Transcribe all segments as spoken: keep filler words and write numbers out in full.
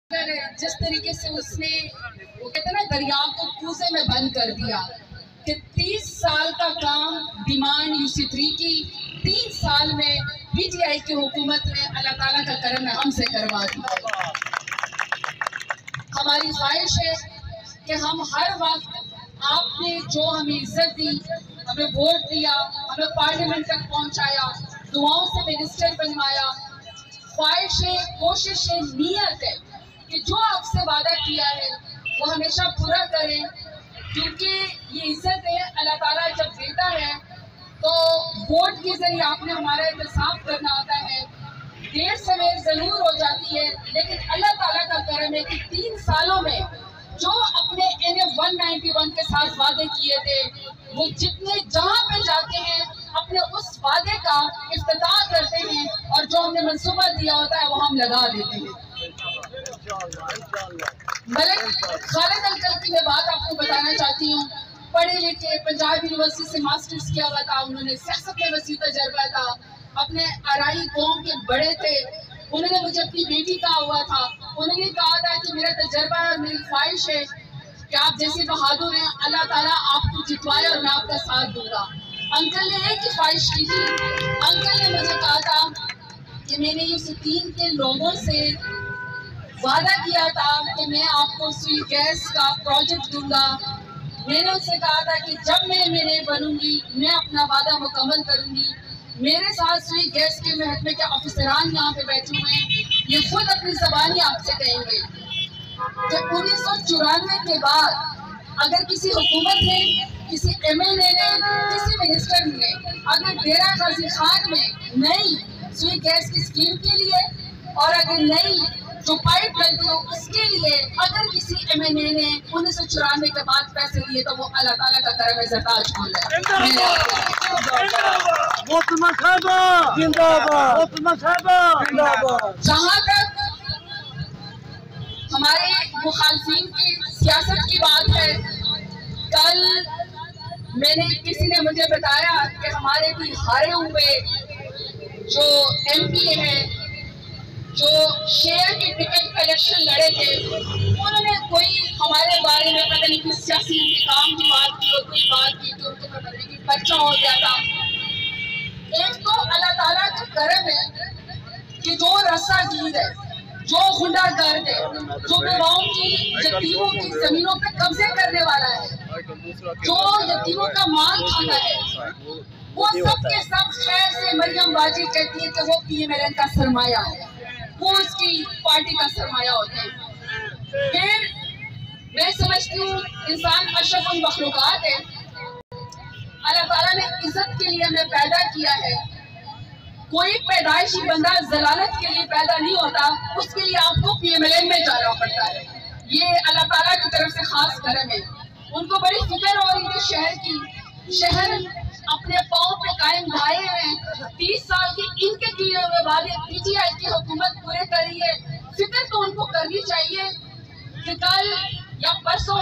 जिस तरीके से उसने वो कहते ना दरिया को कूजे में बंद कर दिया कि तीस साल का काम डिमांड यूसी थ्री की तीन साल में पीटीआई की हुकूमत ने अल्लाह ताला का करम हमसे करवा दिया। हमारी ख्वाहिश है कि हम हर वक्त आपने जो हमें इज्जत दी, हमें वोट दिया, हमें पार्लियामेंट तक पहुंचाया, दुआओं से मिनिस्टर बनवाया, ख्वाहिश है, कोशिश है, नीयत है कि जो आपसे वादा किया है वो हमेशा पूरा करें, क्योंकि ये इज्जत है अल्लाह ताला जब देता है तो वोट के जरिए आपने हमारा इंतसाब करना होता है। देर सवेर जरूर हो जाती है, लेकिन अल्लाह ताला का करम है कि तीन सालों में जो अपने N F one ninety one के साथ वादे किए थे वो जितने जहाँ पे जाते हैं अपने उस वादे का इफ्तिताह करते हैं और जो हमने मंसूबा दिया होता है वो हम लगा देते हैं। मलिक खालिद अल की मैं बात आपको बताना चाहती हूँ। पढ़े लिखे, पंजाब यूनिवर्सिटी से मास्टर्स किया हुआ था, उन्होंने सियासत में वसी तजर्बा था, अपने आराई कौम के बड़े थे। उन्होंने मुझे अपनी बेटी कहा हुआ था, उन्होंने कहा था कि मेरा तजर्बा और मेरी ख्वाहिश है कि आप जैसे बहादुर हैं, अल्लाह ताला आपको जितवाए और मैं आपका साथ दूंगा। अंकल ने एक ही ख्वाहिश की थी। अंकल ने मुझे कहा था कि मैंने ये तीन के लोगों से वादा किया था कि मैं आपको सुई गैस का प्रोजेक्ट दूंगा। मैंने उनसे कहा था कि जब मैं मेरे बनूंगी मैं अपना वादा मुकम्मल करूंगी। मेरे साथ सुई गैस के महकमे के अफसरान यहाँ पे बैठे हुए हैं, ये खुद अपनी जबानी आपसे कहेंगे कि उन्नीस सौ चौरानवे के बाद अगर किसी हुकूमत ने, किसी एम एल ए ने, किसी मिनिस्टर ने अगर डेरा गाजी खान में नई सुई गैस की स्कीम के लिए और अगर नई जो पाइप डलती हो उसके लिए अगर किसी एम एन ए ने उन्नीस सौ चौरानवे के बाद पैसे दिए तो वो अल्लाह ताला का करम है। ज़रदार बोल है जहाँ तक हमारे मुखालफिन की सियासत की बात है, कल मैंने किसी ने मुझे बताया कि हमारे भी हारे हुए जो एम पी ए हैं जो शेयर के टिकट का इलेक्शन लड़े थे, उन्होंने कोई हमारे बारे में पता नहीं किस सियासी इंतकाम की बात की और कोई बात की तो उनको पता नहीं कि पर्चा हो गया था। एक तो अल्लाह ताला का करम है कि जो रस्सागीर है, जो गुंडागर्द है, जो बेवाओं की, यतीमों की जमीनों पे कब्जे करने वाला है, जो यतीमों का माल खाता है, वो सब के सब खैर से मरियम बाजी कहती है कि वो पी एम एल एन का सरमाया है, वो उसकी पार्टी का सरमाया होता है। फिर मैं समझती हूँ इंसान अशरफुल मखलूकात है, अल्लाह ताला ने इज्जत के लिए हमें पैदा किया है। कोई पैदाइशी बंदा जलालत के लिए पैदा नहीं होता, उसके लिए आपको पी एम एल एन में जाना पड़ता है। ये अल्लाह ताला की तरफ से खास करम है। उनको बड़ी फिक्र हो रही थी शहर की, शहर अपने पाँव पे कायम ढाए हैं। तीस साल के इनके किए हुए वादे पीटीआई की हुकूमत पूरे कर रही है। फिक्र तो उनको करनी चाहिए कि कल या परसों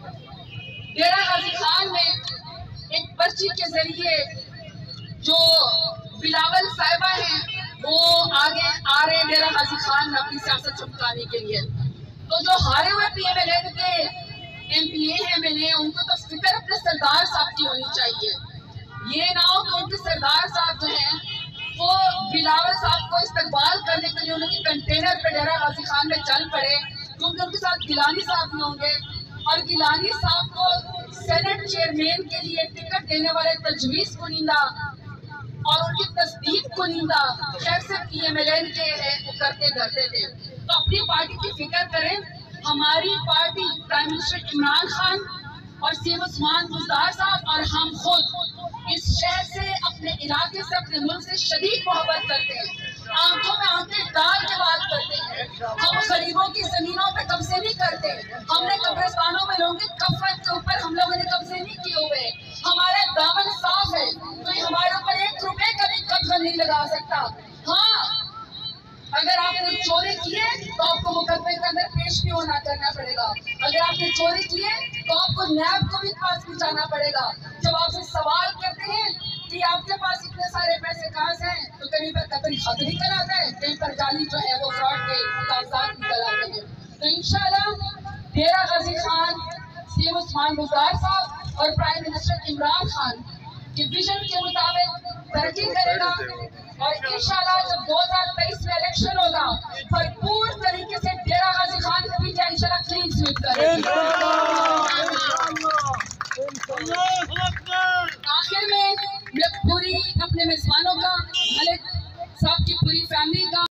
डेरा गाजी खान में एक पर्ची के जरिए जो बिलावल साहिबा हैं वो आगे आ रहे हैं डेरा गाजी खान में अपनी सियासत चमकाने के लिए। तो जो हारे हुए पी एम एल एन के एम पी ए हैं, मैंने उनको तो फिक्र अपने सरदार साहब की होनी चाहिए। ये ना हो कि उनके सरदार साहब जो हैं वो बिलावल साहब को इस्तकबाल करने के लिए उनके कंटेनर पे डेरा गाजी खान में चल पड़े, क्योंकि उनके साथ गिलानी साहब भी होंगे और गिलानी साहब को सेनेट चेयरमैन के लिए टिकट देने वाले तजवीज़ कुनिंदा और उनकी तस्दीक कुनिंदा खैर से पी एम एल एन के है वो करते धरते थे। तो अपनी पार्टी की फिक्र करें। हमारी party prime minister Imran Khan और सी एम उस्मान बुज़दार साहब और हम खुद इस शहर से, अपने इलाके से, अपने मुल्क से शदीद मोहब्बत करते हैं। आंखों में आंखें डाल के बात करते हैं। हम गरीबों की जमीनों पे कब्जे नहीं करते। हमने कब्रिस्तानों में लोगों के कफन के ऊपर हम लोगों ने कब्जे नहीं किए हुए। हमारा दामन साफ है, तो ये हमारे ऊपर एक रुपए का भी कब्जा नहीं लगा सकता। हाँ, अगर आपने चोरी किए तो आपको मुकदमे के अंदर पेश भी होना करना पड़ेगा। अगर आपने चोरी किए तो आपको नैब को भी पास भी जाना पड़ेगा। जब आपसे सवाल करते हैं कि आपके पास इतने सारे पैसे कहाँ से हैं, तो कहीं पर कतई खत निकल आता है, कहीं पर जाली जो है वो फ्रॉड के कागजात निकल आते हैं। डेरा गाजी खान, सीएम उस्मान बुज़दार साहब और प्राइम मिनिस्टर इमरान खान के विजन के मुताबिक तरक्की करेगा और इंशाल्लाह जब दो हजार तेईस में इलेक्शन होगा भरपूर तरीके से डेरा गाजी खान को भी इंशाल्लाह क्लीन स्वीप करेगा। आखिर में मैं पूरी अपने मेजबानों का, मलिक साहब की पूरी फैमिली का